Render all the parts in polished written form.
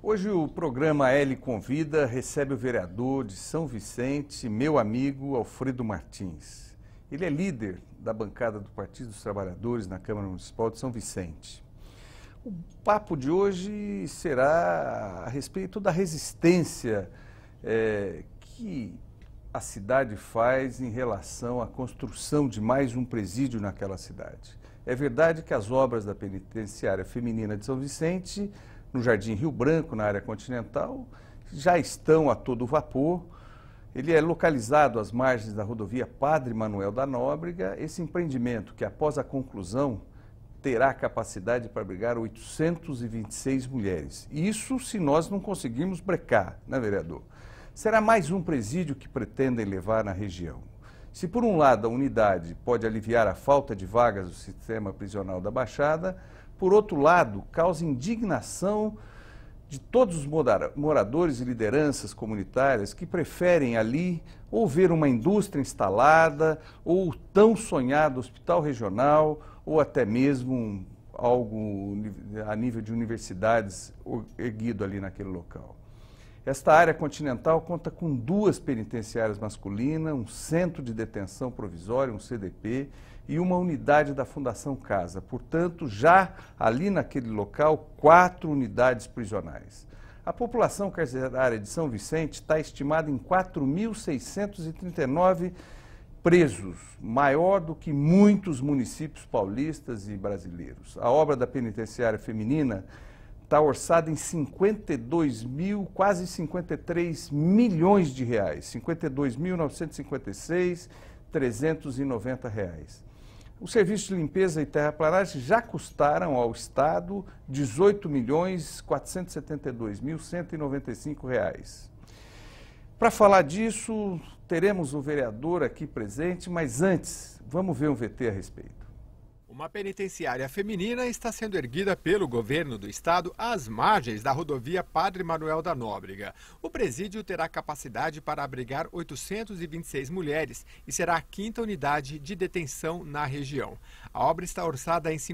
Hoje o programa L Convida recebe o vereador de São Vicente, meu amigo Alfredo Martins. Ele é líder da bancada do Partido dos Trabalhadores na Câmara Municipal de São Vicente. O papo de hoje será a respeito da resistência que a cidade faz em relação à construção de mais um presídio naquela cidade. É verdade que as obras da penitenciária feminina de São Vicente, no Jardim Rio Branco, na área continental, já estão a todo vapor. Ele é localizado às margens da rodovia Padre Manuel da Nóbrega. Esse empreendimento, que após a conclusão terá capacidade para abrigar 826 mulheres. Isso se nós não conseguirmos brecar, né, vereador? Será mais um presídio que pretendem levar na região. Se por um lado a unidade pode aliviar a falta de vagas do sistema prisional da Baixada, por outro lado, causa indignação de todos os moradores e lideranças comunitárias que preferem ali ou ver uma indústria instalada, ou o tão sonhado hospital regional, ou até mesmo algo a nível de universidades erguido ali naquele local. Esta área continental conta com 2 penitenciárias masculinas, um centro de detenção provisório, um CDP, e uma unidade da Fundação Casa. Portanto, já ali naquele local, 4 unidades prisionais. A população carcerária de São Vicente está estimada em 4.639 presos, maior do que muitos municípios paulistas e brasileiros. A obra da penitenciária feminina está orçada em 52 mil, quase 53 milhões de reais, 52.956.390 reais. Os serviços de limpeza e terraplanagem já custaram ao Estado 18.472.195 reais. Para falar disso, teremos o vereador aqui presente, mas antes, vamos ver um VT a respeito. Uma penitenciária feminina está sendo erguida pelo governo do estado às margens da rodovia Padre Manuel da Nóbrega. O presídio terá capacidade para abrigar 826 mulheres e será a 5ª unidade de detenção na região. A obra está orçada em R$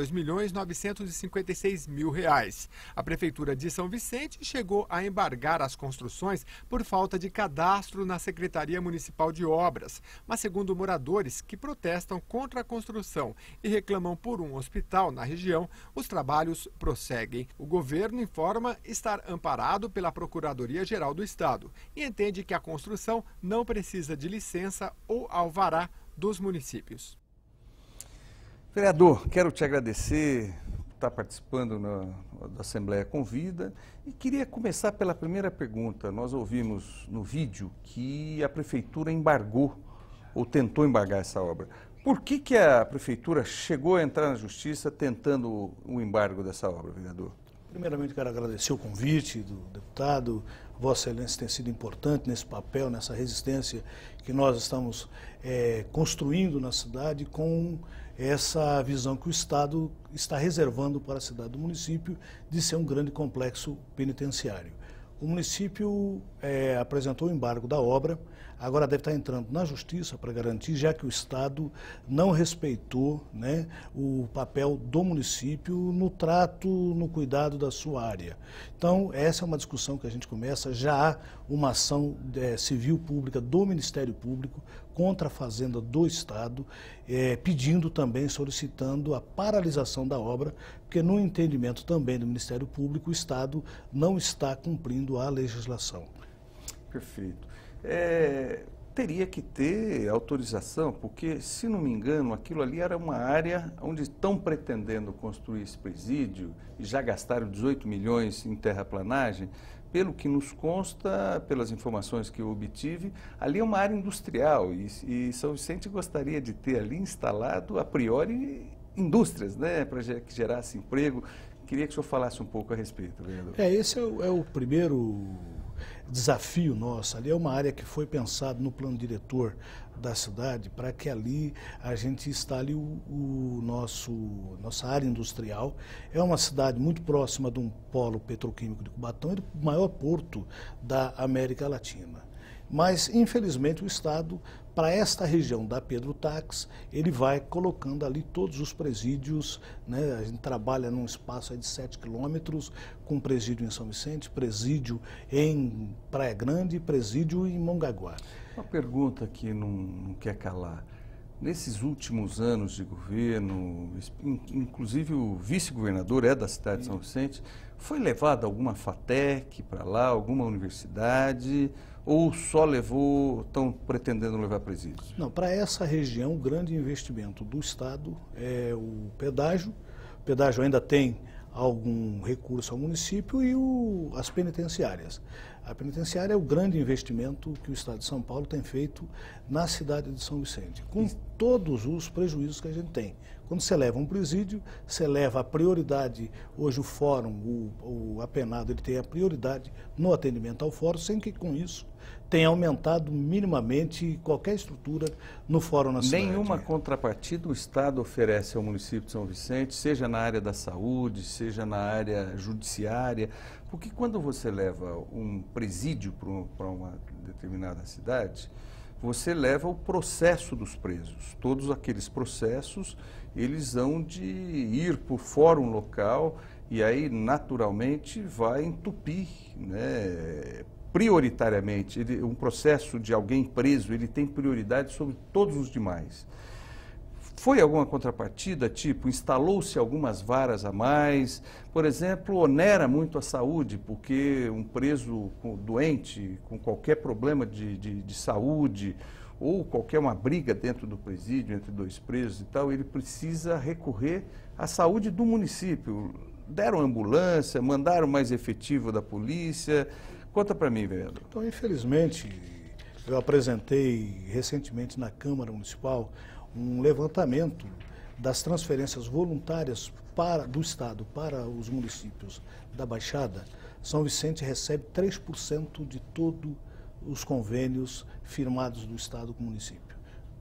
52.956.000 reais. A Prefeitura de São Vicente chegou a embargar as construções por falta de cadastro na Secretaria Municipal de Obras, mas segundo moradores que protestam contra a construção e reclamam por um hospital na região, os trabalhos prosseguem. O governo informa estar amparado pela Procuradoria-Geral do Estado e entende que a construção não precisa de licença ou alvará dos municípios. Vereador, quero te agradecer por estar participando da Assembleia Convida e queria começar pela primeira pergunta. Nós ouvimos no vídeo que a Prefeitura embargou ou tentou embargar essa obra. Por que a Prefeitura chegou a entrar na Justiça tentando o embargo dessa obra, vereador? Primeiramente, quero agradecer o convite do deputado. Vossa Excelência tem sido importante nesse papel, nessa resistência que nós estamos construindo na cidade com essa visão que o Estado está reservando para a cidade do município de ser um grande complexo penitenciário. O município apresentou o embargo da obra, agora deve estar entrando na Justiça para garantir, já que o Estado não respeitou, né, o papel do município no trato, no cuidado da sua área. Então, essa é uma discussão que a gente começa. Já há uma ação civil pública do Ministério Público contra a Fazenda do Estado, pedindo também, solicitando a paralisação da obra, porque no entendimento também do Ministério Público, o Estado não está cumprindo a legislação. Perfeito. Teria que ter autorização, porque, se não me engano, aquilo ali era uma área onde estão pretendendo construir esse presídio e já gastaram 18 milhões em terraplanagem. Pelo que nos consta, pelas informações que eu obtive, ali é uma área industrial e São Vicente gostaria de ter ali instalado, a priori, indústrias, né, para que gerasse emprego. Queria que o senhor falasse um pouco a respeito, vereador. Esse é o primeiro desafio nosso. Ali é uma área que foi pensado no plano diretor da cidade para que ali a gente instale nossa área industrial. É uma cidade muito próxima de um polo petroquímico de Cubatão e do maior porto da América Latina. Mas, infelizmente, o Estado, para esta região da Pedro Taques, ele vai colocando ali todos os presídios, né? A gente trabalha num espaço aí de 7 quilômetros, com presídio em São Vicente, presídio em Praia Grande e presídio em Mongaguá. Uma pergunta que não quer calar. Nesses últimos anos de governo, inclusive o vice-governador é da cidade de São Vicente, foi levada alguma FATEC para lá, alguma universidade, ou só estão pretendendo levar presídios? Não, para essa região, o grande investimento do Estado é o pedágio. O pedágio ainda tem algum recurso ao município e as penitenciárias. A penitenciária é o grande investimento que o Estado de São Paulo tem feito na cidade de São Vicente, com todos os prejuízos que a gente tem. Quando você leva um presídio, você leva a prioridade, hoje o fórum, o apenado, ele tem a prioridade no atendimento ao fórum, sem que com isso tenha aumentado minimamente qualquer estrutura no fórum na cidade. Nenhuma contrapartida o Estado oferece ao município de São Vicente, seja na área da saúde, seja na área judiciária, porque quando você leva um presídio para uma determinada cidade, você leva o processo dos presos. Todos aqueles processos, eles hão de ir para o fórum local e aí, naturalmente, vai entupir, né? Prioritariamente, um processo de alguém preso, ele tem prioridade sobre todos os demais. Foi alguma contrapartida, tipo, instalou-se algumas varas a mais, por exemplo, onera muito a saúde, porque um preso doente, com qualquer problema de saúde, ou qualquer uma briga dentro do presídio, entre dois presos e tal, ele precisa recorrer à saúde do município. Deram ambulância, mandaram mais efetivo da polícia. Conta para mim, vereador. Então, infelizmente, eu apresentei recentemente na Câmara Municipal um levantamento das transferências voluntárias do Estado para os municípios da Baixada. São Vicente recebe 3% de todos os convênios firmados do Estado com o município,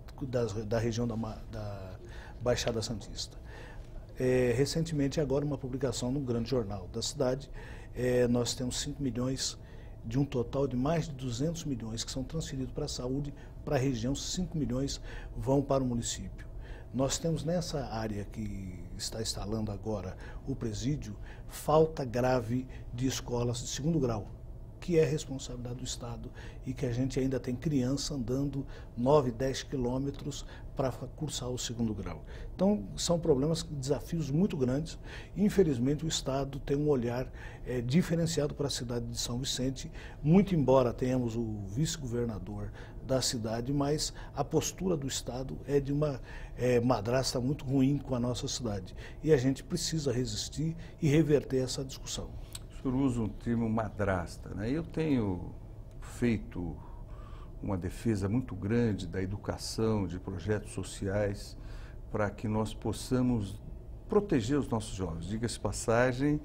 da região da Baixada Santista. Recentemente, agora, uma publicação no grande jornal da cidade, nós temos 5 milhões de um total de mais de 200 milhões que são transferidos para a saúde, para a região, 5 milhões vão para o município. Nós temos nessa área que está instalando agora o presídio, falta grave de escolas de segundo grau, que é responsabilidade do Estado e que a gente ainda tem criança andando 9, 10 quilômetros para cursar o segundo grau. Então, são problemas, desafios muito grandes. Infelizmente, o Estado tem um olhar diferenciado para a cidade de São Vicente, muito embora tenhamos o vice-governador da cidade, mas a postura do Estado é de uma madrasta muito ruim com a nossa cidade. E a gente precisa resistir e reverter essa discussão. O senhor usa um termo madrasta, né? Eu tenho feito uma defesa muito grande da educação, de projetos sociais, para que nós possamos proteger os nossos jovens. Diga-se passagem,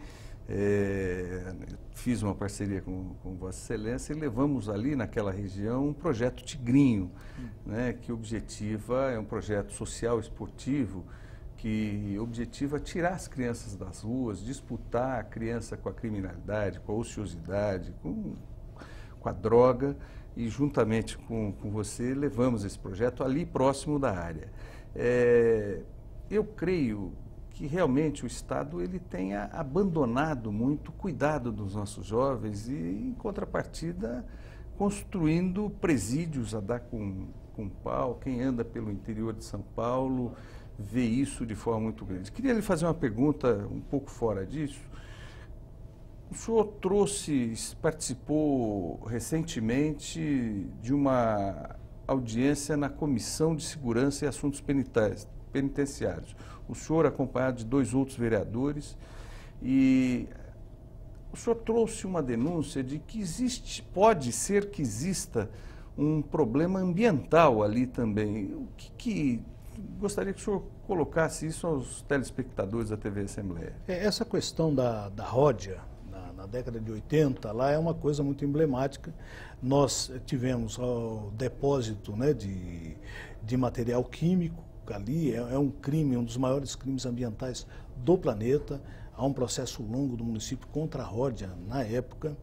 fiz uma parceria com Vossa Excelência e levamos ali naquela região um projeto Tigrinho, né, que é um projeto social esportivo, que objetiva tirar as crianças das ruas, disputar a criança com a criminalidade, com a ociosidade, com a droga, e juntamente com você levamos esse projeto ali próximo da área. Eu creio que realmente o Estado ele tenha abandonado muito o cuidado dos nossos jovens e, em contrapartida, construindo presídios a dar com pau. Quem anda pelo interior de São Paulo vê isso de forma muito grande. Queria lhe fazer uma pergunta um pouco fora disso. O senhor participou recentemente de uma audiência na Comissão de Segurança e Assuntos Penitenciários. O senhor, acompanhado de 2 outros vereadores, e o senhor trouxe uma denúncia de que pode ser que exista um problema ambiental ali também. Gostaria que o senhor colocasse isso aos telespectadores da TV Assembleia. Essa questão da ródia, na década de 80, lá é uma coisa muito emblemática. Nós tivemos o depósito, né, de material químico ali, é um crime, um dos maiores crimes ambientais do planeta. Há um processo longo do município contra a ródia na época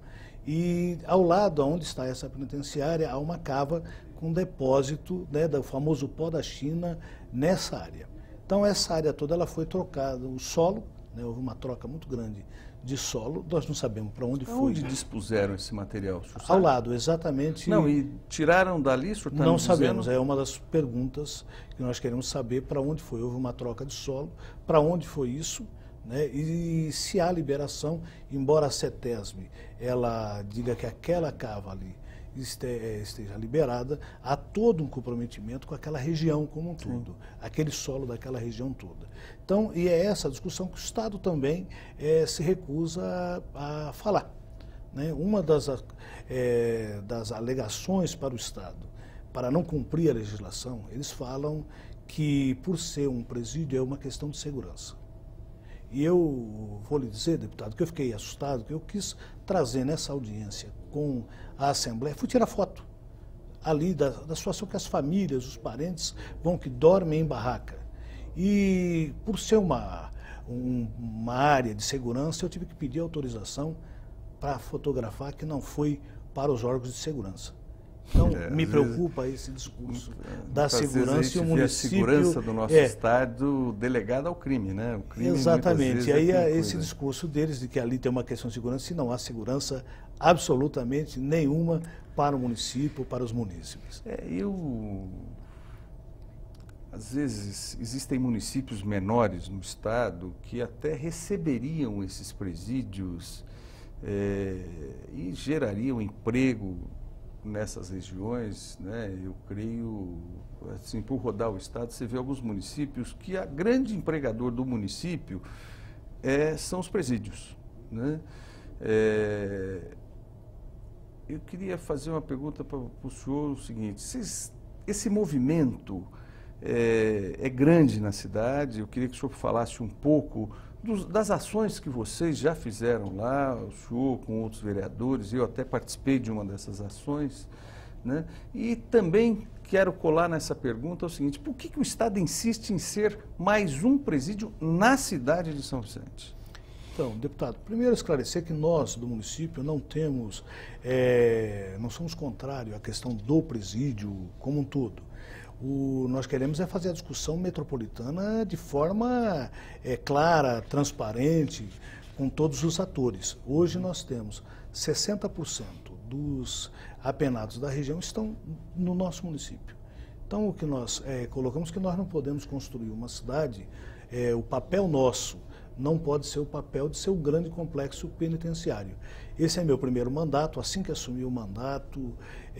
E ao lado, onde está essa penitenciária, há uma cava com depósito, né, do famoso pó da China nessa área. Então essa área toda ela foi trocada, o solo, né, houve uma troca muito grande de solo, nós não sabemos para onde foi. Onde dispuseram esse material? Ao lado, exatamente. Não, e tiraram dali, o senhor está Não sabemos, é uma das perguntas que nós queremos saber para onde foi. Houve uma troca de solo, para onde foi isso, né? E se há liberação, embora a CETESB ela diga que aquela cava ali esteja liberada, há todo um comprometimento com aquela região como um todo, aquele solo daquela região toda. Então, e é essa discussão que o Estado também se recusa a falar. Né? Uma das alegações para o Estado, para não cumprir a legislação, eles falam que, por ser um presídio, é uma questão de segurança. E eu vou lhe dizer, deputado, que eu fiquei assustado, que eu quis trazer nessa audiência com a Assembleia, fui tirar foto ali da situação que as famílias, os parentes vão que dormem em barraca. E por ser uma área de segurança, eu tive que pedir autorização para fotografar, que não foi para os órgãos de segurança. Então, me preocupa esse discurso da segurança e o município... a segurança do nosso Estado delegada ao crime, né? O crime, exatamente. E aí esse discurso deles de que ali tem uma questão de segurança e não há segurança absolutamente nenhuma para o município, para os munícipes. Às vezes, existem municípios menores no Estado que até receberiam esses presídios e gerariam emprego nessas regiões, né? Eu creio, assim, por rodar o Estado, você vê alguns municípios que a grande empregador do município são os presídios, né? Eu queria fazer uma pergunta para o senhor, o seguinte: esse movimento é grande na cidade, eu queria que o senhor falasse um pouco das ações que vocês já fizeram lá, o senhor com outros vereadores, eu até participei de uma dessas ações, né? E também quero colar nessa pergunta o seguinte: por que o Estado insiste em ser mais um presídio na cidade de São Vicente? Então, deputado, primeiro esclarecer que nós do município não temos, não somos contrários à questão do presídio como um todo. Nós queremos fazer a discussão metropolitana de forma clara, transparente, com todos os atores. Hoje nós temos 60% dos apenados da região estão no nosso município. Então, o que nós colocamos que nós não podemos construir uma cidade, o papel nosso não pode ser o papel de ser um grande complexo penitenciário. Esse é meu primeiro mandato. Assim que assumi o mandato,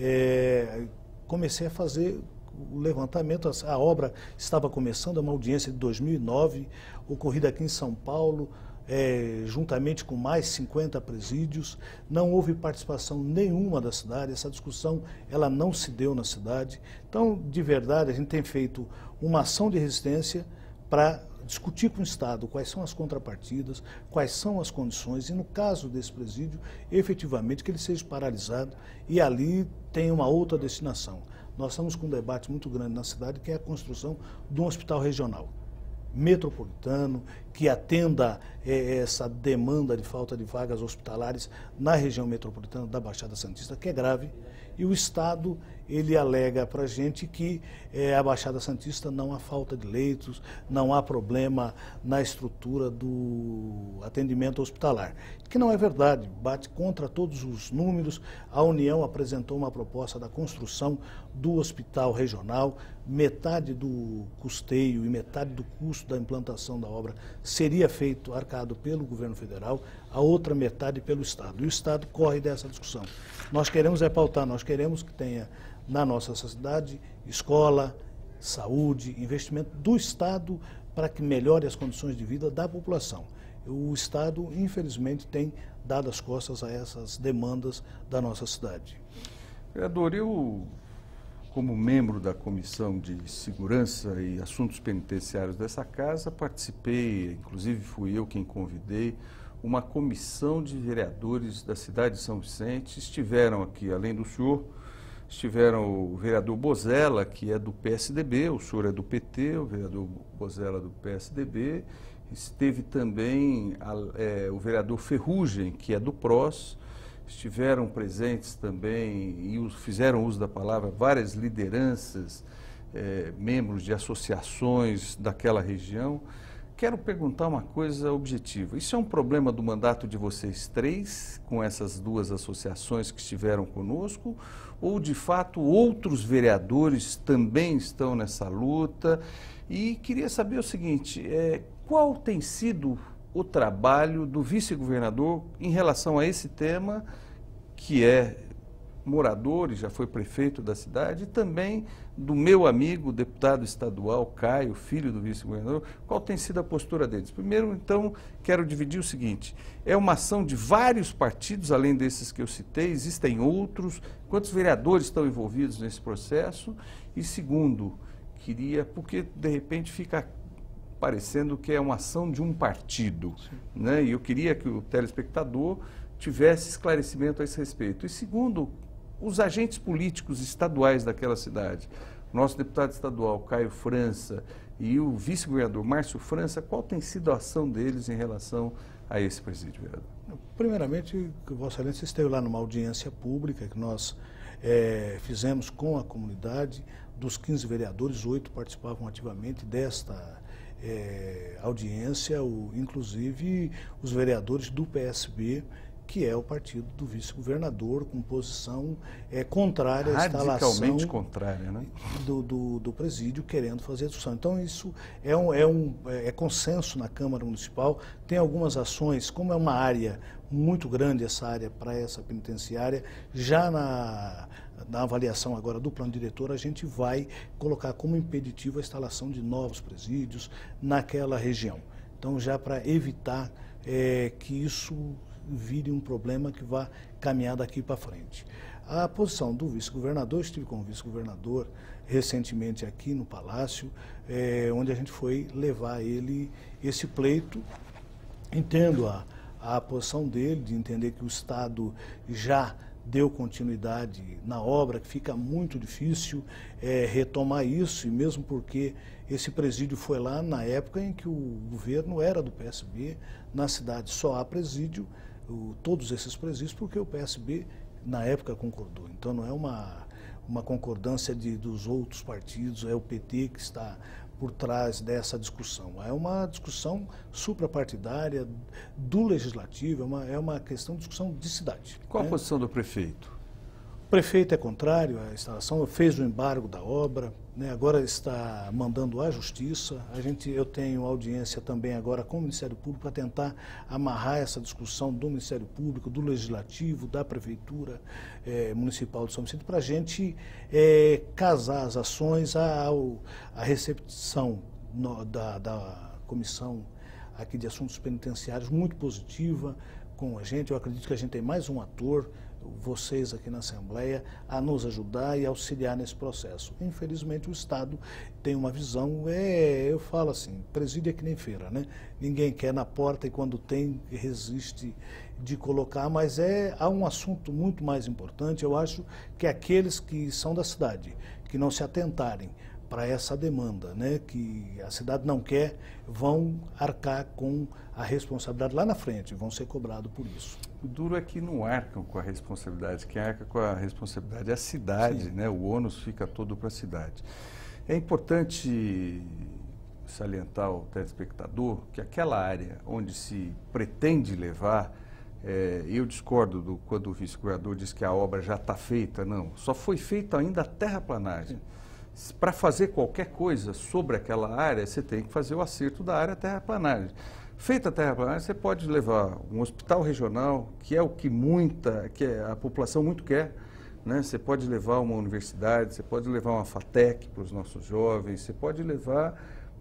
comecei a fazer o levantamento. A obra estava começando, é uma audiência de 2009, ocorrida aqui em São Paulo, juntamente com mais 50 presídios. Não houve participação nenhuma da cidade, essa discussão ela não se deu na cidade. Então, de verdade, a gente tem feito uma ação de resistência para discutir com o Estado quais são as contrapartidas, quais são as condições, e no caso desse presídio, efetivamente, que ele seja paralisado e ali tem uma outra destinação. Nós estamos com um debate muito grande na cidade, que é a construção de um hospital regional, metropolitano, que atenda essa demanda de falta de vagas hospitalares na região metropolitana da Baixada Santista, que é grave, e o Estado, ele alega para a gente que a Baixada Santista não há falta de leitos, não há problema na estrutura do atendimento hospitalar, que não é verdade, bate contra todos os números. A União apresentou uma proposta da construção do hospital regional, metade do custeio e metade do custo da implantação da obra seria feito, arcado pelo governo federal, a outra metade pelo Estado. E o Estado corre dessa discussão. Nós queremos pautar, nós queremos que tenha na nossa cidade escola, saúde, investimento do Estado para que melhore as condições de vida da população. O Estado, infelizmente, tem dado as costas a essas demandas da nossa cidade. Vereador, eu, como membro da Comissão de Segurança e Assuntos Penitenciários dessa casa, participei, inclusive fui eu quem convidei, uma comissão de vereadores da cidade de São Vicente. Estiveram aqui, além do senhor, estiveram o vereador Bozella, que é do PSDB, o senhor é do PT, o vereador Bozella do PSDB, esteve também o vereador Ferrugem, que é do PROS, estiveram presentes também e fizeram uso da palavra várias lideranças, membros de associações daquela região. Quero perguntar uma coisa objetiva. Isso é um problema do mandato de vocês três, com essas duas associações que estiveram conosco, ou de fato outros vereadores também estão nessa luta? E queria saber o seguinte, qual tem sido o trabalho do vice-governador em relação a esse tema, que é morador e já foi prefeito da cidade, e também do meu amigo, deputado estadual Caio, filho do vice-governador, qual tem sido a postura deles? Primeiro, então, quero dividir o seguinte, é uma ação de vários partidos, além desses que eu citei, existem outros, quantos vereadores estão envolvidos nesse processo? E segundo, porque de repente fica parecendo que é uma ação de um partido, né? E eu queria que o telespectador tivesse esclarecimento a esse respeito. E segundo, os agentes políticos estaduais daquela cidade, nosso deputado estadual Caio França e o vice-governador Márcio França, qual tem sido a ação deles em relação a esse presídio, vereador? Primeiramente, Vossa Excelência esteve lá numa audiência pública que nós fizemos com a comunidade. Dos 15 vereadores, 8 participavam ativamente desta audiência, inclusive os vereadores do PSB, que é o partido do vice-governador, com posição contrária à instalação radicalmente contrária, né? do presídio, querendo fazer a discussão. Então, isso é consenso na Câmara Municipal. Tem algumas ações, como é uma área muito grande, essa área para essa penitenciária, já na avaliação agora do plano diretor, a gente vai colocar como impeditivo a instalação de novos presídios naquela região. Então, já para evitar que isso vire um problema que vá caminhar daqui para frente. A posição do vice-governador, estive com o vice-governador recentemente aqui no Palácio, onde a gente foi levar a ele esse pleito. Entendo a posição dele, de entender que o Estado já deu continuidade na obra, que fica muito difícil retomar isso, e mesmo porque esse presídio foi lá na época em que o governo era do PSB, na cidade só há presídio, todos esses presídios, porque o PSB na época concordou. Então não é uma concordância dos outros partidos, é o PT que está por trás dessa discussão. É uma discussão suprapartidária do Legislativo, é uma questão de discussão de cidade. Qual a posição do prefeito? O prefeito é contrário à instalação, fez o embargo da obra, né, agora está mandando à Justiça. Eu tenho audiência também agora com o Ministério Público para tentar amarrar essa discussão do Ministério Público, do Legislativo, da Prefeitura Municipal de São Vicente, para a gente casar as ações, a recepção da Comissão aqui de Assuntos Penitenciários muito positiva com a gente. Eu acredito que a gente tem mais um ator, vocês aqui na Assembleia, a nos ajudar e auxiliar nesse processo. Infelizmente o Estado tem uma visão, eu falo assim, presídio é que nem feira, né? Ninguém quer na porta e quando tem resiste de colocar, mas há um assunto muito mais importante. Eu acho que aqueles que são da cidade, que não se atentarem para essa demanda, né, que a cidade não quer, vão arcar com a responsabilidade lá na frente, vão ser cobrados por isso. O duro é que não arcam com a responsabilidade, quem arca com a responsabilidade é a cidade, né? O ônus fica todo para a cidade. É importante salientar ao telespectador que aquela área onde se pretende levar, eu discordo quando o vice-governador diz que a obra já está feita, não, só foi feita ainda a terraplanagem. Para fazer qualquer coisa sobre aquela área, você tem que fazer o acerto da área terraplanagem. Feita a terraplanagem, você pode levar um hospital regional, que é o que a população muito quer, né? Você pode levar uma universidade, você pode levar uma FATEC para os nossos jovens, você pode levar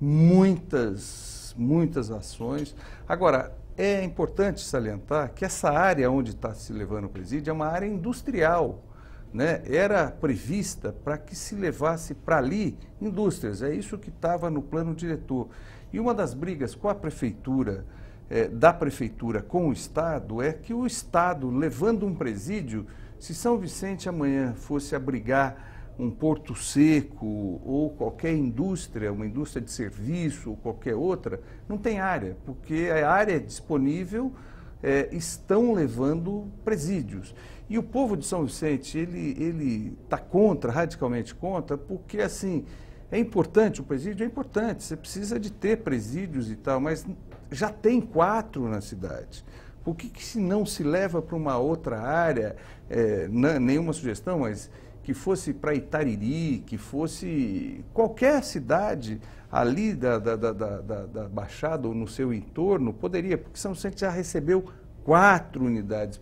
muitas ações. Agora, é importante salientar que essa área onde está se levando o presídio é uma área industrial, né? Era prevista para que se levasse para ali indústrias, é isso que estava no plano diretor. E uma das brigas com a prefeitura, da prefeitura com o Estado, é que o Estado, levando um presídio, se São Vicente amanhã fosse abrigar um porto seco ou qualquer indústria, uma indústria de serviço ou qualquer outra, não tem área, porque a área disponível estão levando presídios. E o povo de São Vicente, ele está contra, radicalmente contra, porque assim, é importante o presídio? É importante, você precisa de ter presídios e tal, mas já tem 4 na cidade. Por que se não se leva para uma outra área, nenhuma sugestão, mas que fosse para Itariri, que fosse qualquer cidade ali da Baixada ou no seu entorno, poderia, porque São Vicente já recebeu 4 unidades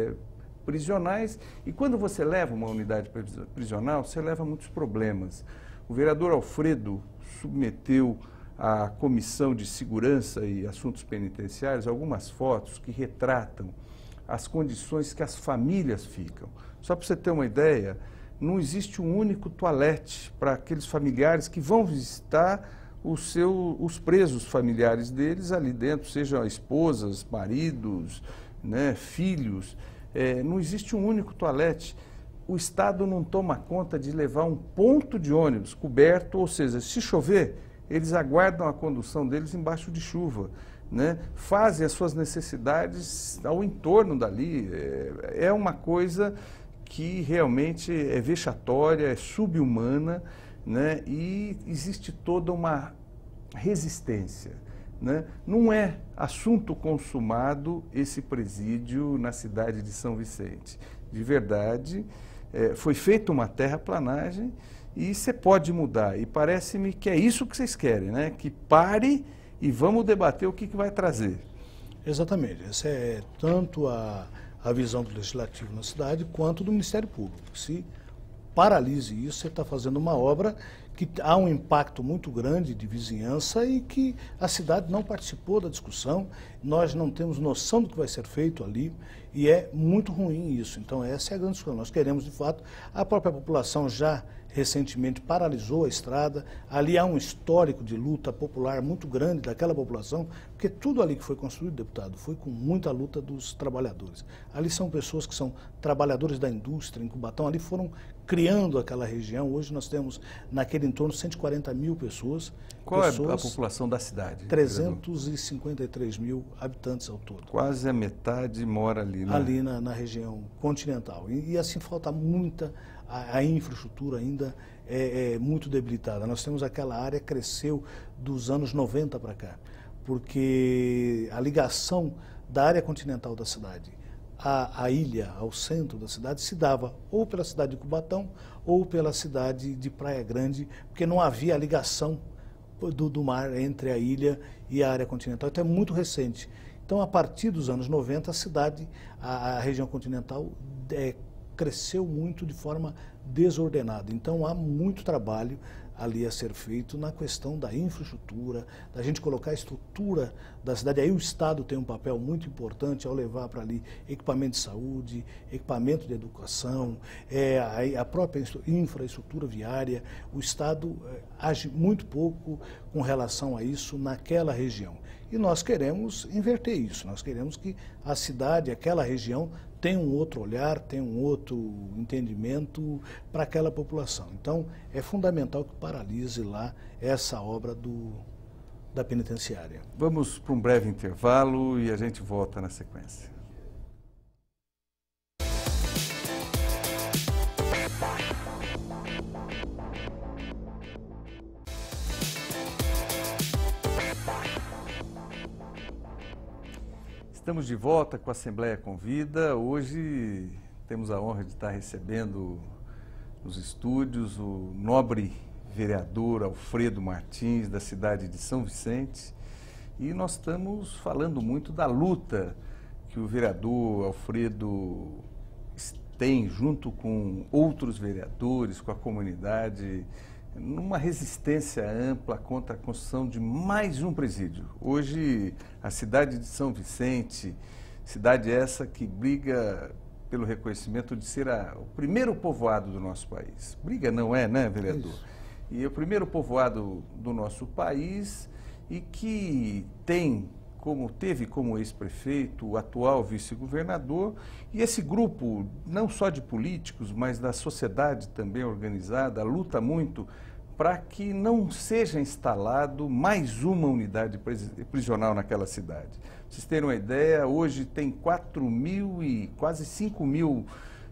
prisionais, e quando você leva uma unidade prisional, você leva muitos problemas. O vereador Alfredo submeteu à Comissão de Segurança e Assuntos Penitenciários algumas fotos que retratam as condições que as famílias ficam. Só para você ter uma ideia, não existe um único toalete para aqueles familiares que vão visitar os presos familiares deles ali dentro, sejam esposas, maridos, né, filhos. Não existe um único toalete. O Estado não toma conta de levar um ponto de ônibus coberto, ou seja, se chover, eles aguardam a condução deles embaixo de chuva, né? Fazem as suas necessidades ao entorno dali. É uma coisa que realmente é vexatória, é subhumana, né? E existe toda uma resistência, né? Não é assunto consumado esse presídio na cidade de São Vicente. De verdade, foi feita uma terraplanagem e você pode mudar. E parece-me que é isso que vocês querem, né? Que pare e vamos debater o que vai trazer. Exatamente. Essa é tanto a visão do Legislativo na cidade quanto do Ministério Público. Se paralise isso, você está fazendo uma obra que há um impacto muito grande de vizinhança e que a cidade não participou da discussão, nós não temos noção do que vai ser feito ali e é muito ruim isso. Então essa é a grande discussão. Nós queremos, de fato, a própria população já recentemente paralisou a estrada, ali há um histórico de luta popular muito grande daquela população, porque tudo ali que foi construído, deputado, foi com muita luta dos trabalhadores. Ali são pessoas que são trabalhadores da indústria, em Cubatão, ali foram criando aquela região. Hoje nós temos naquele entorno 140 mil pessoas. Qual é a população da cidade? 353 mil habitantes ao todo. Quase a metade mora ali, né? Ali na região continental. E assim falta muita, a infraestrutura ainda é muito debilitada. Nós temos aquela área que cresceu dos anos 90 para cá, porque a ligação da área continental da cidade à ilha, ao centro da cidade, se dava ou pela cidade de Cubatão ou pela cidade de Praia Grande, porque não havia ligação do mar entre a ilha e a área continental. Então é muito recente. Então, a partir dos anos 90, a cidade, a região continental, cresceu muito de forma desordenada. Então, há muito trabalho ali a ser feito na questão da infraestrutura, da gente colocar a estrutura da cidade. Aí o Estado tem um papel muito importante ao levar para ali equipamento de saúde, equipamento de educação, a própria infraestrutura viária. O Estado age muito pouco com relação a isso naquela região. E nós queremos inverter isso, nós queremos que a cidade, aquela região, tenha um outro olhar, tenha um outro entendimento para aquela população. Então, é fundamental que paralise lá essa obra da penitenciária. Vamos para um breve intervalo e a gente volta na sequência. Estamos de volta com a Assembleia Convida. Hoje temos a honra de estar recebendo nos estúdios o nobre vereador Alfredo Martins, da cidade de São Vicente. E nós estamos falando muito da luta que o vereador Alfredo tem junto com outros vereadores, com a comunidade, numa resistência ampla contra a construção de mais um presídio. Hoje, a cidade de São Vicente, cidade essa que briga pelo reconhecimento de ser o primeiro povoado do nosso país. Briga não é, né, vereador? Isso. E é o primeiro povoado do nosso país e que teve como ex-prefeito o atual vice-governador, e esse grupo, não só de políticos, mas da sociedade também organizada, luta muito para que não seja instalado mais uma unidade prisional naquela cidade. Pra vocês terem uma ideia, hoje tem 4.000 e quase 5.000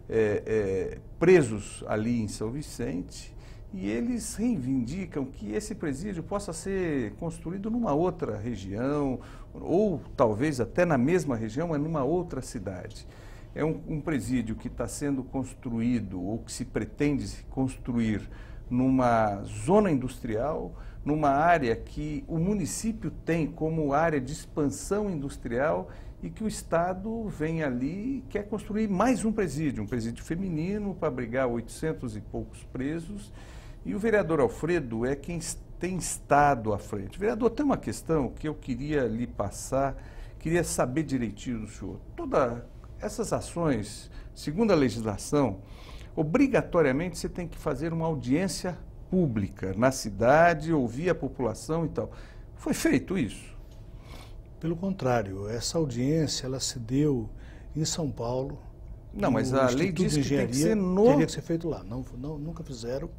presos ali em São Vicente, e eles reivindicam que esse presídio possa ser construído numa outra região, ou talvez até na mesma região, mas numa outra cidade. É um presídio que está sendo construído, ou que se pretende construir, numa zona industrial, numa área que o município tem como área de expansão industrial, e que o Estado vem ali e quer construir mais um presídio feminino para abrigar 800 e poucos presos. E o vereador Alfredo é quem tem estado à frente. Vereador, tem uma questão que eu queria lhe passar, queria saber direitinho do senhor. Todas essas ações, segundo a legislação, obrigatoriamente você tem que fazer uma audiência pública na cidade, ouvir a população e tal. Foi feito isso? Pelo contrário, essa audiência ela se deu em São Paulo. Não, mas a lei diz que tem que ser teria que ser feito lá. Nunca fizeram.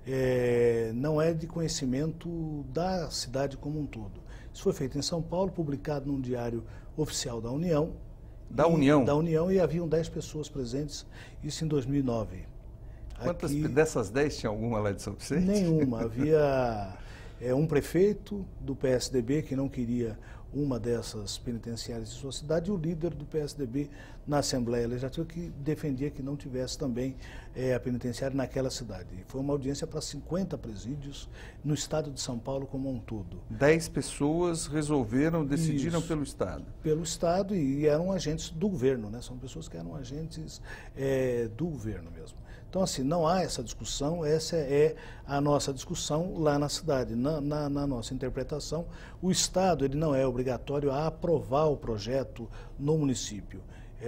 Não é de conhecimento da cidade como um todo. Isso foi feito em São Paulo, publicado num diário oficial da União. Da União, e haviam 10 pessoas presentes, isso em 2009. Quantas dessas 10 tinha alguma lá de São Vicente? Nenhuma. Havia um prefeito do PSDB que não queria uma dessas penitenciárias de sua cidade, e o líder do PSDB na Assembleia Legislativa que defendia que não tivesse também a penitenciária naquela cidade. Foi uma audiência para 50 presídios no estado de São Paulo como um todo. 10 pessoas decidiram pelo Estado. Pelo Estado, e eram agentes do governo, né? São pessoas que eram agentes do governo mesmo. Então, assim, não há essa discussão, essa é a nossa discussão lá na cidade. Na nossa interpretação, o Estado ele não é obrigatório a aprovar o projeto no município.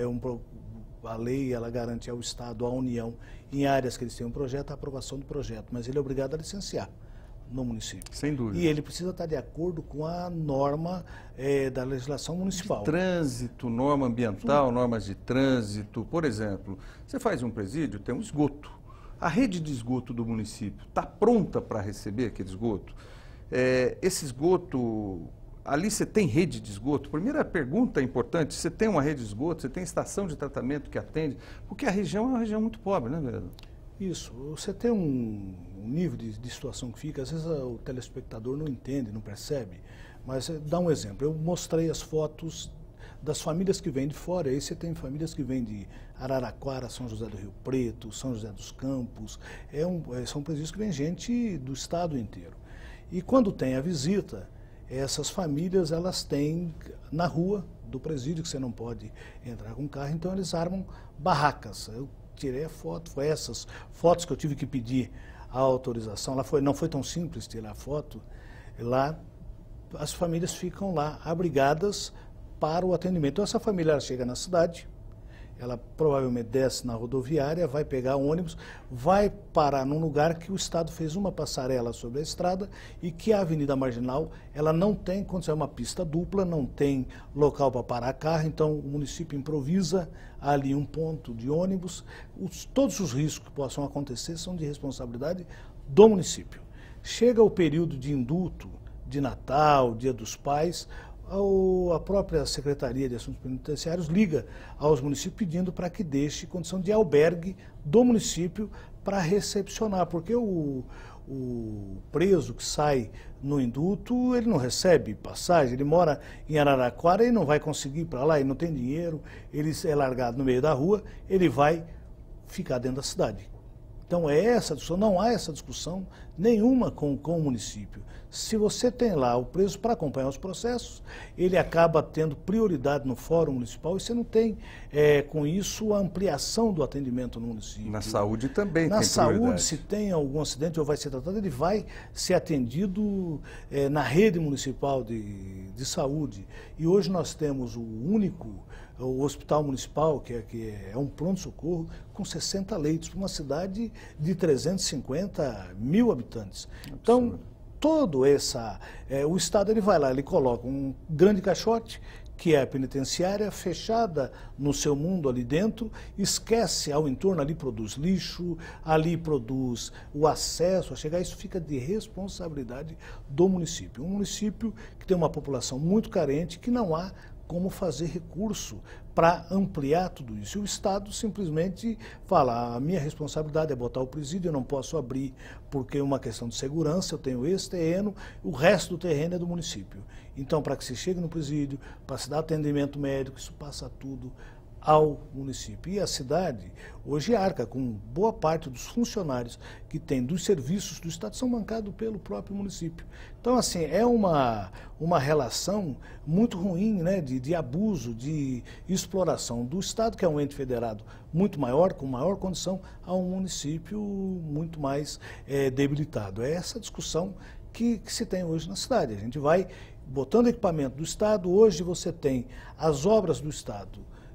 A lei ela garante ao Estado, à União, em áreas que eles têm um projeto, a aprovação do projeto, mas ele é obrigado a licenciar no município. Sem dúvida. E ele precisa estar de acordo com a norma da legislação municipal. De trânsito, norma ambiental, normas de trânsito. Por exemplo, você faz um presídio, tem um esgoto. A rede de esgoto do município está pronta para receber aquele esgoto? Esse esgoto, ali você tem rede de esgoto? Primeira pergunta importante, você tem uma rede de esgoto, você tem estação de tratamento que atende? Porque a região é uma região muito pobre, né, vereador? Isso, você tem um nível de situação que fica, às vezes o telespectador não entende, não percebe, mas dá um exemplo. Eu mostrei as fotos das famílias que vêm de fora, aí você tem famílias que vêm de Araraquara, São José do Rio Preto, São José dos Campos, são presídios que vem gente do estado inteiro. E quando tem a visita, essas famílias elas têm na rua do presídio, que você não pode entrar com carro, então eles armam barracas. Eu tirei a foto, foi essas fotos que eu tive que pedir a autorização. Não foi tão simples tirar a foto. Lá as famílias ficam lá abrigadas para o atendimento. Então essa família chega na cidade, ela provavelmente desce na rodoviária, vai pegar ônibus, vai parar num lugar que o Estado fez uma passarela sobre a estrada e que a Avenida Marginal, ela não tem, quando é uma pista dupla, não tem local para parar carro, então o município improvisa ali um ponto de ônibus. Todos os riscos que possam acontecer são de responsabilidade do município. Chega o período de indulto, de Natal, Dia dos Pais, a própria Secretaria de Assuntos Penitenciários liga aos municípios pedindo para que deixe condição de albergue do município para recepcionar, porque o preso que sai no indulto, ele não recebe passagem, ele mora em Araraquara e não vai conseguir ir para lá, ele não tem dinheiro, ele é largado no meio da rua, ele vai ficar dentro da cidade. Então essa discussão, não há essa discussão nenhuma com o município. Se você tem lá o preso para acompanhar os processos, ele acaba tendo prioridade no fórum municipal e você não tem, com isso, a ampliação do atendimento no município. Na saúde também tem prioridade. Na saúde, se tem algum acidente ou vai ser tratado, ele vai ser atendido na rede municipal de saúde. E hoje nós temos o hospital municipal, que é um pronto-socorro, com 60 leitos, para uma cidade de 350 mil habitantes. Então, o Estado ele vai lá, ele coloca um grande caixote que é a penitenciária, fechada no seu mundo ali dentro, esquece ao entorno, ali produz lixo, ali produz o acesso a chegar, isso fica de responsabilidade do município. Um município que tem uma população muito carente, que não há como fazer recurso para ampliar tudo isso. E o Estado simplesmente fala, a minha responsabilidade é botar o presídio, eu não posso abrir porque é uma questão de segurança, eu tenho esse terreno, o resto do terreno é do município. Então, para que se chegue no presídio, para se dar atendimento médico, isso passa tudo ao município. E a cidade hoje arca com boa parte dos funcionários que tem dos serviços do Estado são bancados pelo próprio município. Então, assim, é uma relação muito ruim, né, de abuso, de exploração do Estado, que é um ente federado muito maior, com maior condição, a um município muito mais debilitado. É essa discussão que se tem hoje na cidade. A gente vai botando equipamento do Estado, hoje você tem as obras do Estado,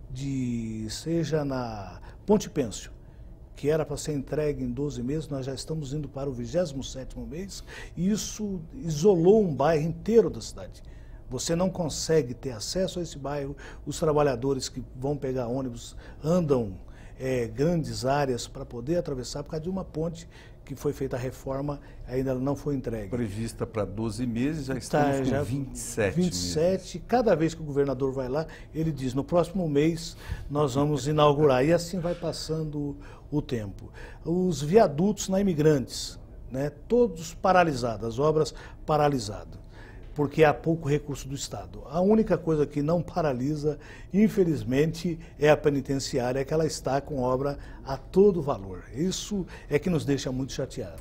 seja na Ponte Pêncio, que era para ser entregue em 12 meses, nós já estamos indo para o 27º mês, e isso isolou um bairro inteiro da cidade. Você não consegue ter acesso a esse bairro, os trabalhadores que vão pegar ônibus andam grandes áreas para poder atravessar por causa de uma ponte que foi feita a reforma, ainda não foi entregue. Prevista para 12 meses, já estamos com 27 meses. Cada vez que o governador vai lá, ele diz, no próximo mês nós vamos inaugurar. E assim vai passando o tempo. Os viadutos na Imigrantes, né, todos paralisados, as obras paralisadas, porque há pouco recurso do Estado. A única coisa que não paralisa, infelizmente, é a penitenciária, que ela está com obra a todo valor. Isso é que nos deixa muito chateados.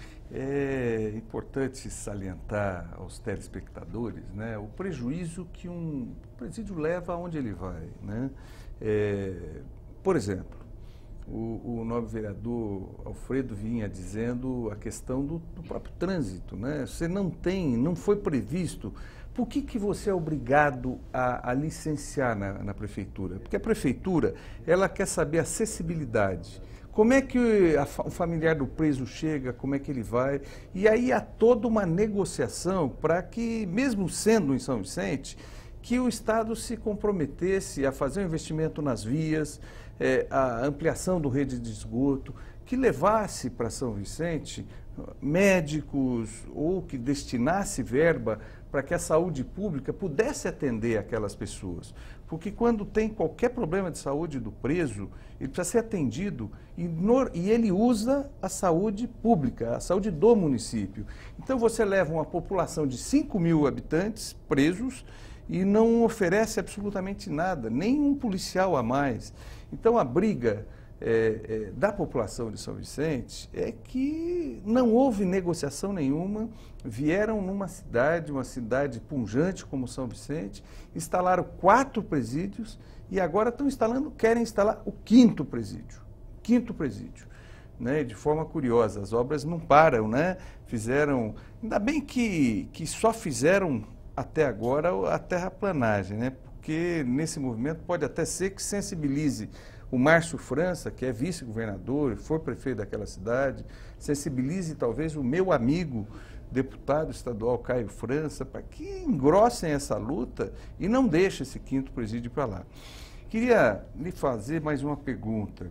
É importante salientar aos telespectadores, né, o prejuízo que um presídio leva aonde ele vai, né? Por exemplo, o nobre vereador Alfredo vinha dizendo a questão do próprio trânsito, né? Você não foi previsto. Por que você é obrigado a licenciar na prefeitura? Porque a prefeitura, ela quer saber a acessibilidade. Como é que o familiar do preso chega, como é que ele vai? E aí há toda uma negociação para que, mesmo sendo em São Vicente, que o Estado se comprometesse a fazer um investimento nas vias, a ampliação do rede de esgoto, que levasse para São Vicente médicos ou que destinasse verba para que a saúde pública pudesse atender aquelas pessoas. Porque quando tem qualquer problema de saúde do preso, ele precisa ser atendido e ele usa a saúde pública, a saúde do município. Então você leva uma população de 5.000 habitantes presos e não oferece absolutamente nada, nem um policial a mais. Então a briga da população de São Vicente é que não houve negociação nenhuma, vieram numa cidade, uma cidade pujante como São Vicente, instalaram 4 presídios e agora querem instalar o 5º presídio. Né? De forma curiosa, as obras não param, né? Ainda bem que só fizeram até agora a terraplanagem, né? Porque nesse movimento pode até ser que sensibilize o Márcio França, que é vice-governador, foi prefeito daquela cidade, sensibilize talvez o meu amigo, deputado estadual Caio França, para que engrossem essa luta e não deixem esse 5º presídio para lá. Queria lhe fazer mais uma pergunta.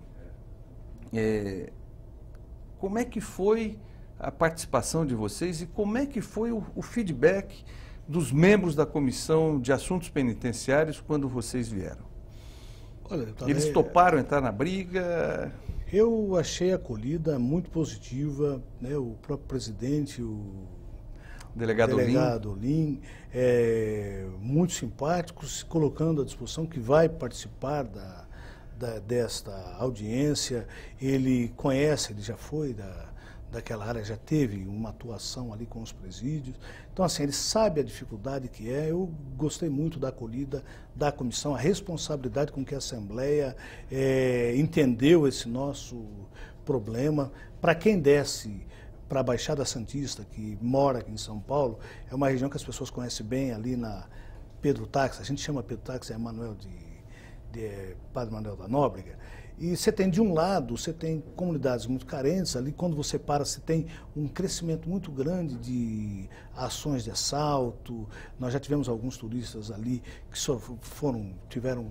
Como é que foi a participação de vocês e como é que foi o feedback dos membros da Comissão de Assuntos Penitenciários quando vocês vieram? Olha, eles toparam entrar na briga? Eu achei a acolhida muito positiva, né? O próprio presidente, o delegado Olim, muito simpático, se colocando à disposição, que vai participar desta audiência. Ele conhece, ele já foi daquela área, já teve uma atuação ali com os presídios. Então, assim, ele sabe a dificuldade que é. Eu gostei muito da acolhida da comissão, a responsabilidade com que a Assembleia entendeu esse nosso problema. Para quem desce para a Baixada Santista, que mora aqui em São Paulo, é uma região que as pessoas conhecem bem, ali na Pedro Táxi, a gente chama Pedro Táxi, é Padre Manuel da Nóbrega. E você tem, de um lado, você tem comunidades muito carentes, ali quando você para, você tem um crescimento muito grande de ações de assalto. Nós já tivemos alguns turistas ali que tiveram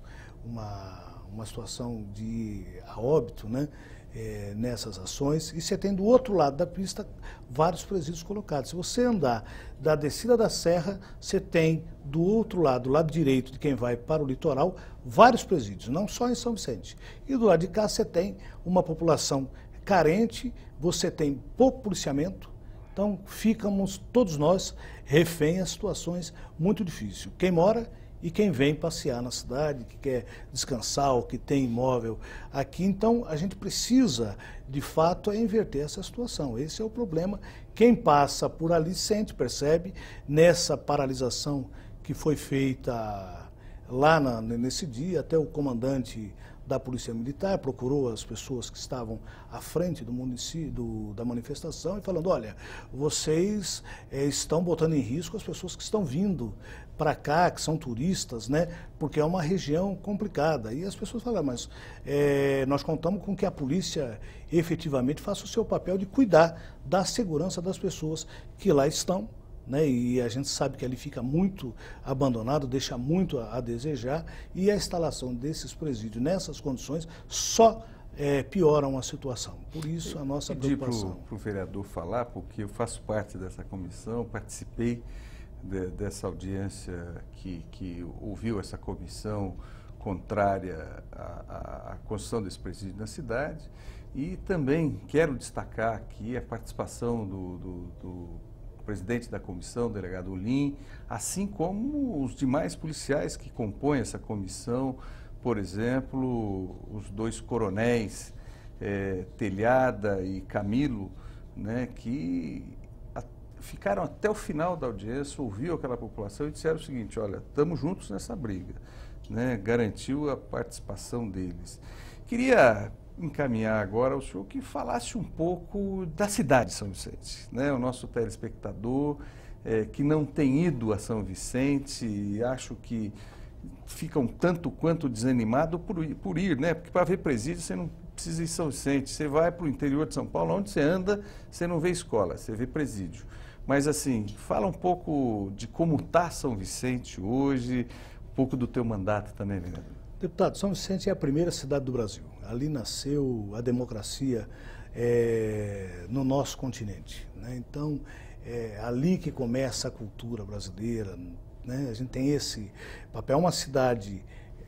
uma situação de a óbito, né? Nessas ações, e você tem do outro lado da pista vários presídios colocados. Se você andar da descida da serra, você tem do outro lado, do lado direito de quem vai para o litoral, vários presídios, não só em São Vicente. E do lado de cá você tem uma população carente, você tem pouco policiamento, então ficamos todos nós refém a situações muito difíceis. Quem mora e quem vem passear na cidade, que quer descansar, ou que tem imóvel aqui. Então, a gente precisa, de fato, inverter essa situação. Esse é o problema. Quem passa por ali sente, percebe, nessa paralisação que foi feita lá nesse dia, até o comandante da Polícia Militar procurou as pessoas que estavam à frente do município, da manifestação, e falando, olha, vocês estão botando em risco as pessoas que estão vindo para cá, que são turistas, né? Porque é uma região complicada. E as pessoas falam, mas nós contamos com que a polícia efetivamente faça o seu papel de cuidar da segurança das pessoas que lá estão, né? E a gente sabe que ali fica muito abandonado, deixa muito a desejar, e a instalação desses presídios nessas condições só pioram a situação. Por isso a nossa preocupação. Pedi para o vereador falar, porque eu faço parte dessa comissão, participei dessa audiência que ouviu essa comissão contrária à construção desse presídio na cidade, e também quero destacar aqui a participação do presidente da comissão, o delegado Olim, assim como os demais policiais que compõem essa comissão, por exemplo, os dois coronéis, Telhada e Camilo, né, que ficaram até o final da audiência, ouviu aquela população e disseram o seguinte, olha, estamos juntos nessa briga, né, garantiu a participação deles. Queria encaminhar agora ao senhor que falasse um pouco da cidade de São Vicente, né, o nosso telespectador que não tem ido a São Vicente, acho que fica um tanto quanto desanimado por ir, né, porque para ver presídio você não precisa ir em São Vicente, você vai para o interior de São Paulo, onde você anda, você não vê escola, você vê presídio. Mas assim, fala um pouco de como está São Vicente hoje, um pouco do teu mandato também, vereador. Deputado, São Vicente é a primeira cidade do Brasil. Ali nasceu a democracia no nosso continente, né? Então, é ali que começa a cultura brasileira, né? A gente tem esse papel. É uma cidade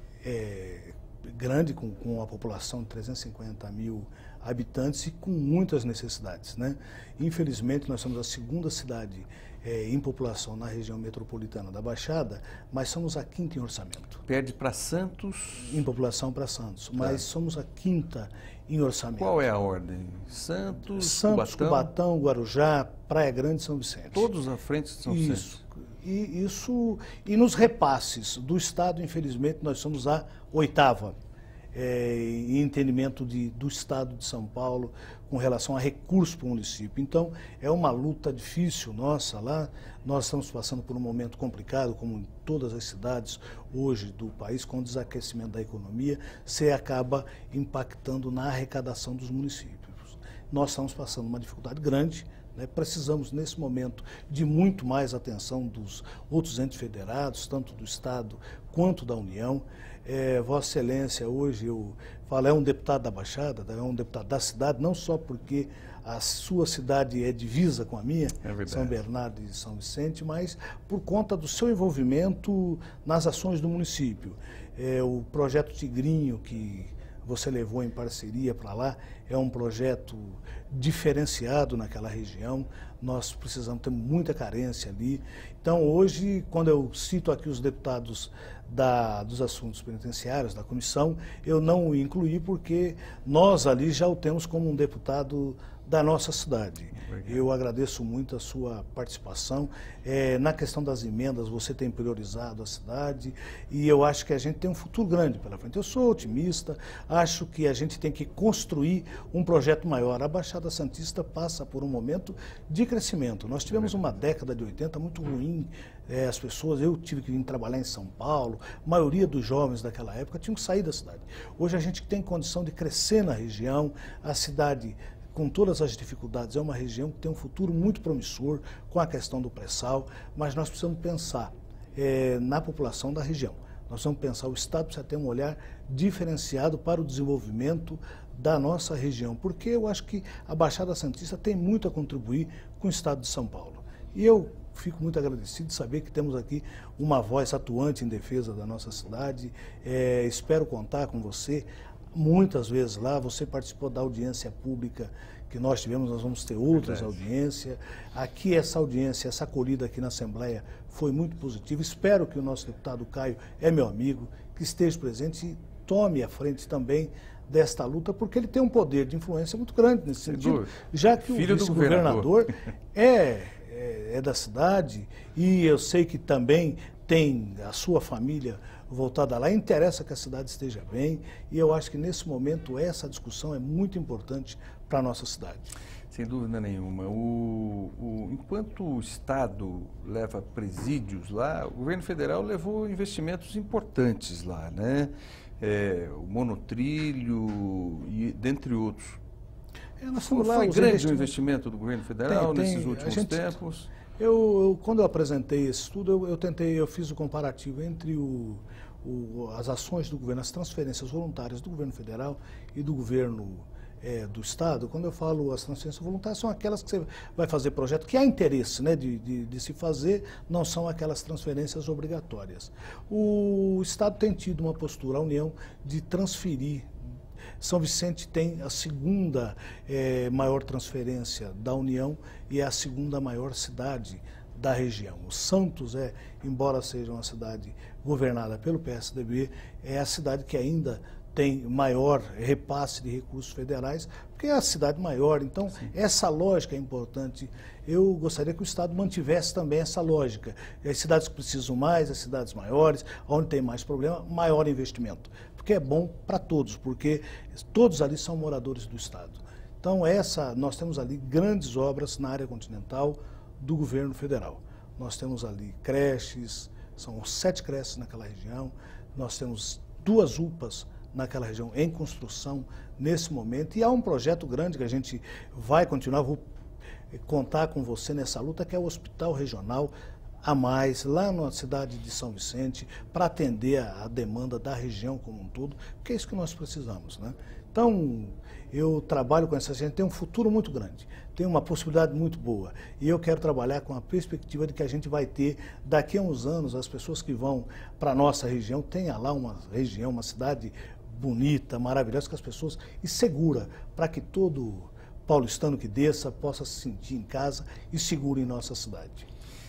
grande, com uma população de 350 mil habitantes e com muitas necessidades, né? Infelizmente, nós somos a segunda cidade em população na região metropolitana da Baixada, mas somos a quinta em orçamento. Perde para Santos? Em população para Santos, mas somos a quinta em orçamento. Qual é a ordem? Santos, Cubatão, Guarujá, Praia Grande e São Vicente. Todos à frente de São Vicente. E nos repasses do Estado, infelizmente, nós somos a oitava em entendimento do Estado de São Paulo com relação a recursos para o município. Então, é uma luta difícil nossa lá. Nós estamos passando por um momento complicado, como em todas as cidades hoje do país, com o desaquecimento da economia, você acaba impactando na arrecadação dos municípios. Nós estamos passando uma dificuldade grande, né? Precisamos, nesse momento, de muito mais atenção dos outros entes federados, tanto do Estado quanto da União. Vossa Excelência, hoje eu falo, é um deputado da Baixada, é um deputado da cidade, não só porque a sua cidade é divisa com a minha, São Bernardo e São Vicente, mas por conta do seu envolvimento nas ações do município. O projeto Tigrinho, que você levou em parceria para lá, é um projeto diferenciado naquela região. Nós precisamos ter muita carência ali. Então, hoje, quando eu cito aqui os deputados dos assuntos penitenciários, da comissão, eu não o incluí porque nós ali já o temos como um deputado da nossa cidade. Obrigado. Eu agradeço muito a sua participação. Na questão das emendas, você tem priorizado a cidade e eu acho que a gente tem um futuro grande pela frente. Eu sou otimista, acho que a gente tem que construir um projeto maior. A Baixada Santista passa por um momento de crescimento. Nós tivemos uma década de 80 muito ruim. As pessoas, eu tive que vir trabalhar em São Paulo, a maioria dos jovens daquela época tinham que sair da cidade. Hoje a gente tem condição de crescer na região, a cidade, com todas as dificuldades, é uma região que tem um futuro muito promissor com a questão do pré-sal, mas nós precisamos pensar na população da região. Nós vamos pensar, o Estado precisa ter um olhar diferenciado para o desenvolvimento da nossa região, porque eu acho que a Baixada Santista tem muito a contribuir com o Estado de São Paulo. E eu fico muito agradecido de saber que temos aqui uma voz atuante em defesa da nossa cidade. Espero contar com você muitas vezes lá. Você participou da audiência pública que nós tivemos, nós vamos ter outras audiências. Aqui essa audiência, essa acolhida aqui na Assembleia foi muito positiva. Espero que o nosso deputado Caio é meu amigo, que esteja presente e tome a frente também desta luta, porque ele tem um poder de influência muito grande nesse sentido, já que o vice-governador é da cidade e eu sei que também tem a sua família voltada lá. Interessa que a cidade esteja bem e eu acho que nesse momento essa discussão é muito importante para a nossa cidade. Sem dúvida nenhuma. Enquanto o Estado leva presídios lá, o governo federal levou investimentos importantes lá, né? O monotrilho e dentre outros. Foi grande o investimento do governo federal nesses últimos tempos? Quando eu apresentei esse estudo, eu fiz o comparativo entre as ações do governo, as transferências voluntárias do governo federal e do governo do Estado. Quando eu falo as transferências voluntárias, são aquelas que você vai fazer projeto, que há interesse, né, de se fazer, não são aquelas transferências obrigatórias. O Estado tem tido uma postura, a União, de transferir. São Vicente tem a segunda maior transferência da União e é a segunda maior cidade da região. O Santos, embora seja uma cidade governada pelo PSDB, é a cidade que ainda tem maior repasse de recursos federais, porque é a cidade maior. Então, essa lógica é importante. Eu gostaria que o Estado mantivesse também essa lógica. As cidades que precisam mais, as cidades maiores, onde tem mais problema, maior investimento. Porque é bom para todos, porque todos ali são moradores do Estado. Então, nós temos ali grandes obras na área continental do governo federal. Nós temos ali creches, são 7 creches naquela região, nós temos 2 UPAs naquela região em construção nesse momento, e há um projeto grande que a gente vai continuar, vou contar com você nessa luta, que é o Hospital Regional a mais, lá na cidade de São Vicente, para atender a demanda da região como um todo, porque é isso que nós precisamos, né? Então, eu trabalho com essa gente, tem um futuro muito grande, tem uma possibilidade muito boa, e eu quero trabalhar com a perspectiva de que a gente vai ter, daqui a uns anos, as pessoas que vão para a nossa região, tenha lá uma região, uma cidade bonita, maravilhosa, que as pessoas, e segura, para que todo paulistano que desça possa se sentir em casa e seguro em nossa cidade.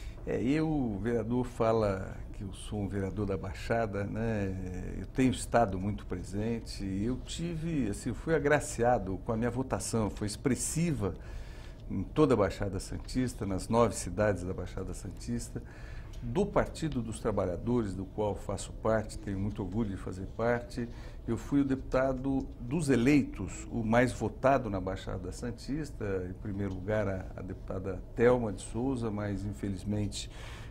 O vereador fala que eu sou um vereador da Baixada, né? Eu tenho estado muito presente, eu fui agraciado com a minha votação, foi expressiva em toda a Baixada Santista, nas 9 cidades da Baixada Santista, do Partido dos Trabalhadores, do qual faço parte, tenho muito orgulho de fazer parte. Eu fui o deputado dos eleitos, o mais votado na Baixada Santista, em primeiro lugar a deputada Thelma de Souza, mas infelizmente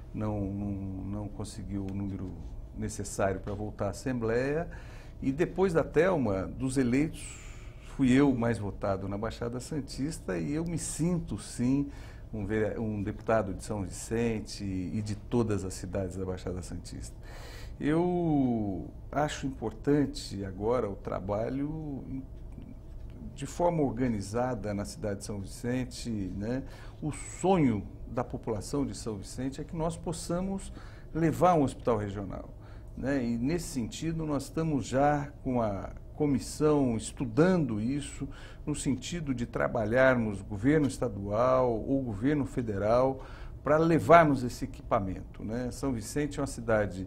não conseguiu o número necessário para voltar à Assembleia. E depois da Thelma, dos eleitos, fui eu o mais votado na Baixada Santista e eu me sinto, sim, um deputado de São Vicente e de todas as cidades da Baixada Santista. Eu acho importante agora o trabalho de forma organizada na cidade de São Vicente, né? O sonho da população de São Vicente é que nós possamos levar um hospital regional, né? E nesse sentido nós estamos já com a comissão estudando isso, no sentido de trabalharmos governo estadual ou governo federal para levarmos esse equipamento, né? São Vicente é uma cidade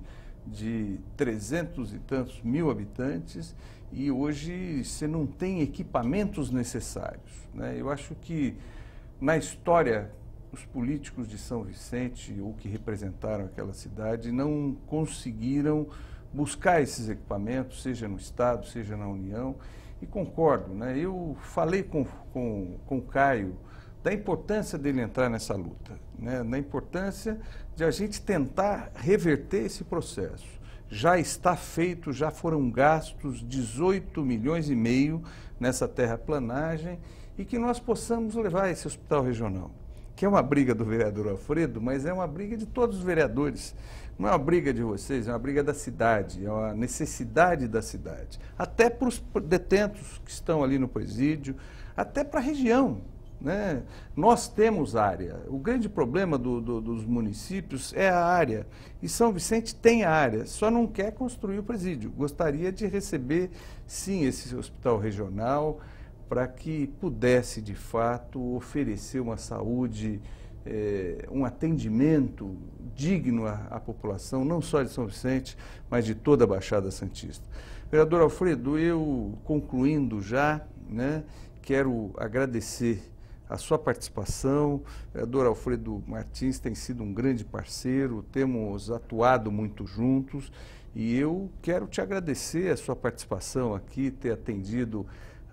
de 300 e tantos mil habitantes e hoje você não tem equipamentos necessários, né? Eu acho que na história os políticos de São Vicente ou que representaram aquela cidade não conseguiram buscar esses equipamentos, seja no Estado, seja na União, e concordo, né? Eu falei com o Caio da importância dele entrar nessa luta, né? Da importância de a gente tentar reverter esse processo. Já está feito, já foram gastos 18 milhões e meio nessa terraplanagem e que nós possamos levar esse hospital regional, que é uma briga do vereador Alfredo, mas é uma briga de todos os vereadores. Não é uma briga de vocês, é uma briga da cidade, é uma necessidade da cidade. Até para os detentos que estão ali no presídio, até para a região, né? Nós temos área. O grande problema dos municípios é a área. E São Vicente tem a área, só não quer construir o presídio. Gostaria de receber, sim, esse hospital regional para que pudesse, de fato, oferecer uma saúde, um atendimento digno à população, não só de São Vicente, mas de toda a Baixada Santista. Vereador Alfredo, eu concluindo já, né, quero agradecer a sua participação. O vereador Alfredo Martins tem sido um grande parceiro, temos atuado muito juntos e eu quero te agradecer a sua participação aqui, ter atendido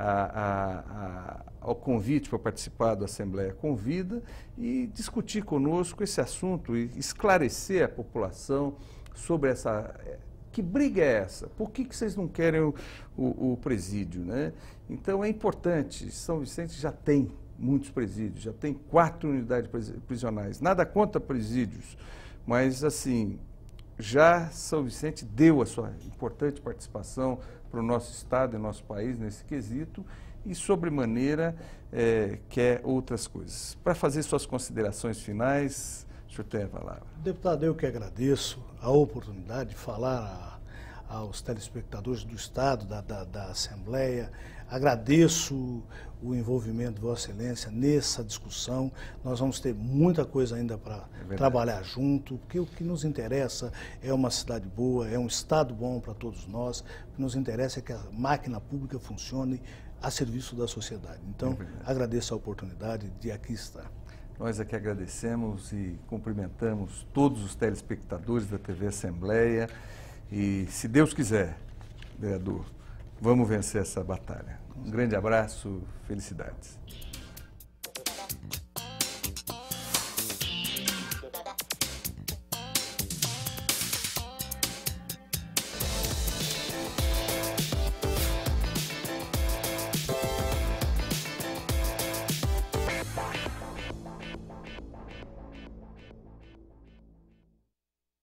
ao convite para participar da Assembleia Convida e discutir conosco esse assunto e esclarecer a população sobre essa... Que briga é essa? Por que vocês não querem o presídio, né? Então é importante, São Vicente já tem muitos presídios, já tem 4 unidades prisionais, nada contra presídios, mas assim, já São Vicente deu a sua importante participação para o nosso estado e nosso país nesse quesito e, sobremaneira, quer outras coisas. Para fazer suas considerações finais, o senhor tem a palavra. Deputado, eu que agradeço a oportunidade de falar aos telespectadores do Estado, da Assembleia. Agradeço o envolvimento de Vossa Excelência nessa discussão. Nós vamos ter muita coisa ainda para trabalhar junto, porque o que nos interessa é uma cidade boa, é um Estado bom para todos nós. O que nos interessa é que a máquina pública funcione a serviço da sociedade. Então, agradeço a oportunidade de aqui estar. Nós aqui agradecemos e cumprimentamos todos os telespectadores da TV Assembleia e, se Deus quiser, vereador, vamos vencer essa batalha. Um grande abraço, felicidades.